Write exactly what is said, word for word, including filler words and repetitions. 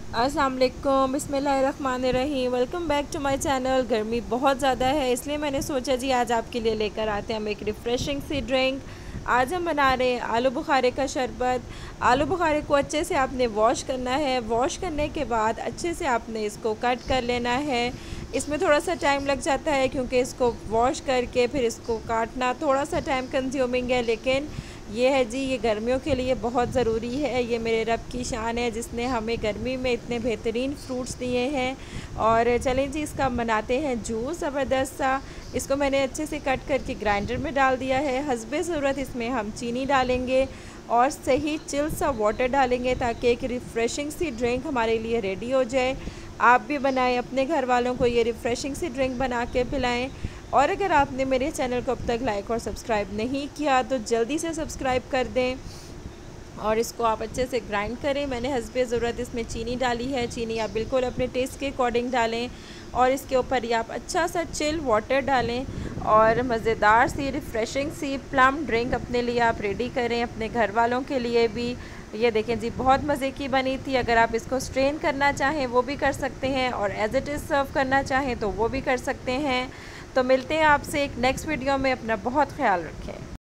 अस्सलाम वालेकुम, बिस्मिल्लाहिर्रहमानिर्रहीम। Welcome back to my channel. गर्मी बहुत ज़्यादा है, इसलिए मैंने सोचा जी आज आपके लिए लेकर आते हैं हम एक रिफ़्रेशिंग सी ड्रिंक। आज हम बना रहे हैं आलू बुखारे का शरबत। आलू बुखारे को अच्छे से आपने वॉश करना है। वॉश करने के बाद अच्छे से आपने इसको कट कर लेना है। इसमें थोड़ा सा टाइम लग जाता है क्योंकि इसको वॉश करके फिर इसको काटना थोड़ा सा टाइम कंज्यूमिंग है, लेकिन ये है जी, ये गर्मियों के लिए बहुत ज़रूरी है। ये मेरे रब की शान है जिसने हमें गर्मी में इतने बेहतरीन फ्रूट्स दिए हैं। और चलें जी, इसका बनाते हैं जूस ज़बरदस्त सा। इसको मैंने अच्छे से कट करके ग्राइंडर में डाल दिया है। हस्बे ज़रूरत इसमें हम चीनी डालेंगे और सही चिल सा वाटर डालेंगे ताकि एक रिफ़्रेशिंग सी ड्रिंक हमारे लिए रेडी हो जाए। आप भी बनाएं, अपने घर वालों को ये रिफ़्रेशिंग सी ड्रिंक बना के पिलाएं। और अगर आपने मेरे चैनल को अब तक लाइक और सब्सक्राइब नहीं किया तो जल्दी से सब्सक्राइब कर दें और इसको आप अच्छे से ग्राइंड करें। मैंने हस्बे ज़रूरत इसमें चीनी डाली है। चीनी आप बिल्कुल अपने टेस्ट के अकॉर्डिंग डालें और इसके ऊपर ही आप अच्छा सा चिल वाटर डालें और मज़ेदार सी रिफ़्रेशिंग सी प्लम ड्रिंक अपने लिए आप रेडी करें, अपने घर वालों के लिए भी। ये देखें जी, बहुत मज़े की बनी थी। अगर आप इसको स्ट्रेन करना चाहें वो भी कर सकते हैं और एज़ इट इज़ सर्व करना चाहें तो वो भी कर सकते हैं। तो मिलते हैं आपसे एक नेक्स्ट वीडियो में। अपना बहुत ख्याल रखें।